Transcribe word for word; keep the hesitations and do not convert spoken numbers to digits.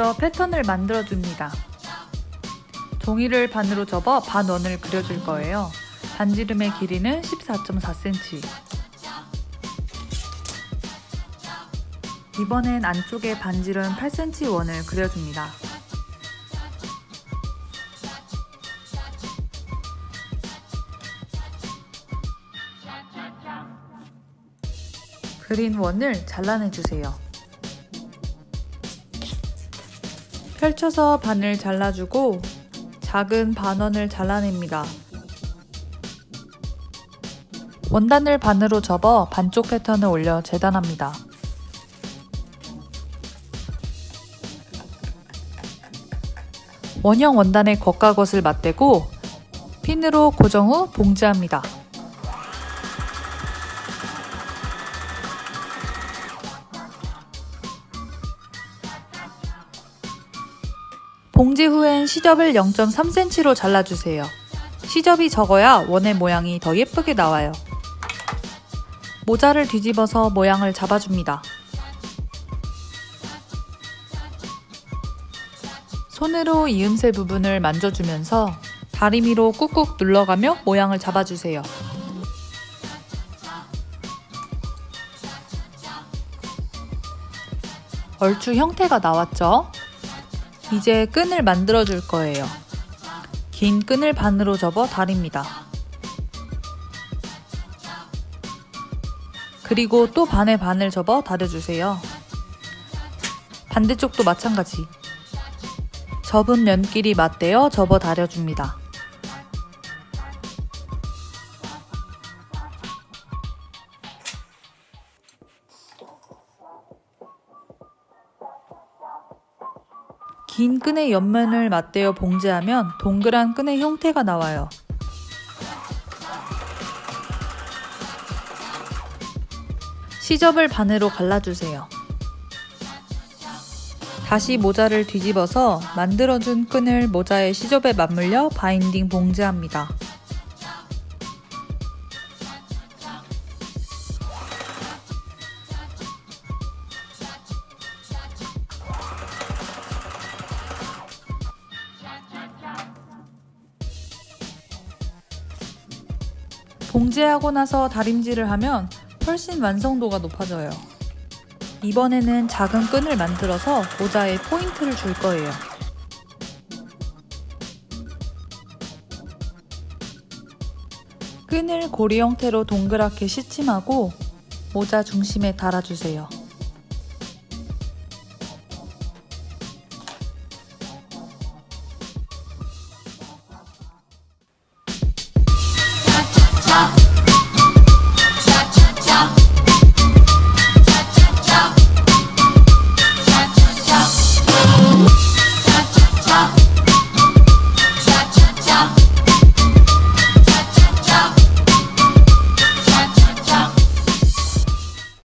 먼저 패턴을 만들어 줍니다. 종이를 반으로 접어 반원을 그려줄 거예요. 반지름의 길이는 십사 점 사 센티미터. 이번엔 안쪽에 반지름 팔 센티미터 원을 그려줍니다. 그린 원을 잘라내주세요. 펼쳐서 반을 잘라주고 작은 반원을 잘라냅니다. 원단을 반으로 접어 반쪽 패턴을 올려 재단합니다. 원형 원단에 겉과 겉을 맞대고 핀으로 고정 후 봉제합니다. 봉제 후엔 시접을 영 점 삼 센티미터로 잘라주세요. 시접이 적어야 원의 모양이 더 예쁘게 나와요. 모자를 뒤집어서 모양을 잡아줍니다. 손으로 이음새 부분을 만져주면서 다리미로 꾹꾹 눌러가며 모양을 잡아주세요. 얼추 형태가 나왔죠? 이제 끈을 만들어 줄 거예요. 긴 끈을 반으로 접어 다립니다. 그리고 또 반에 반을 접어 다려주세요. 반대쪽도 마찬가지. 접은 면끼리 맞대어 접어 다려줍니다. 긴 끈의 옆면을 맞대어 봉제하면 동그란 끈의 형태가 나와요. 시접을 반으로 갈라주세요. 다시 모자를 뒤집어서 만들어준 끈을 모자의 시접에 맞물려 바인딩 봉제합니다. 봉제하고 나서 다림질을 하면 훨씬 완성도가 높아져요. 이번에는 작은 끈을 만들어서 모자에 포인트를 줄 거예요. 끈을 고리 형태로 동그랗게 시침하고 모자 중심에 달아주세요. 아